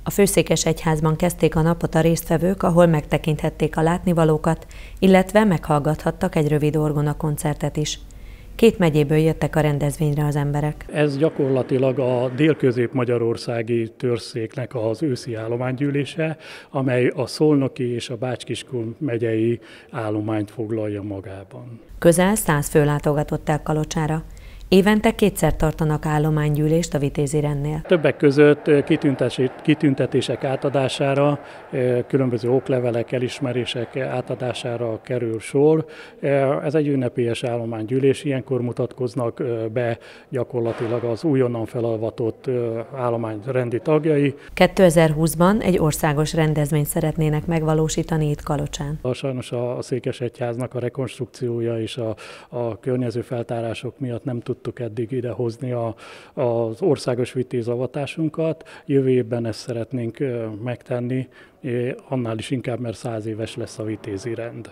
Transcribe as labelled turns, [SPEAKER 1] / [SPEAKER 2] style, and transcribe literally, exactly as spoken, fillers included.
[SPEAKER 1] A Főszékesegyházban kezdték a napot a résztvevők, ahol megtekinthették a látnivalókat, illetve meghallgathattak egy rövid orgona koncertet is. Két megyéből jöttek a rendezvényre az emberek.
[SPEAKER 2] Ez gyakorlatilag a dél-közép-magyarországi törzszéknek az őszi állománygyűlése, amely a szolnoki és a Bács-Kiskun megyei állományt foglalja magában.
[SPEAKER 1] Közel száz fő látogatott el Kalocsára. Évente kétszer tartanak állománygyűlést a Vitézi rendnél.
[SPEAKER 2] Többek között kitüntetések átadására, különböző oklevelek, elismerések átadására kerül sor. Ez egy ünnepélyes állománygyűlés, ilyenkor mutatkoznak be gyakorlatilag az újonnan felavatott állományrendi tagjai.
[SPEAKER 1] kétezer-húszban egy országos rendezvényt szeretnének megvalósítani itt Kalocsán.
[SPEAKER 2] Sajnos a Székesegyháznak a rekonstrukciója és a, a környező feltárások miatt nem tudtuk eddig idehozni a, az országos vitézavatásunkat. Jövő évben ezt szeretnénk megtenni, annál is inkább, mert száz éves lesz a vitézi rend.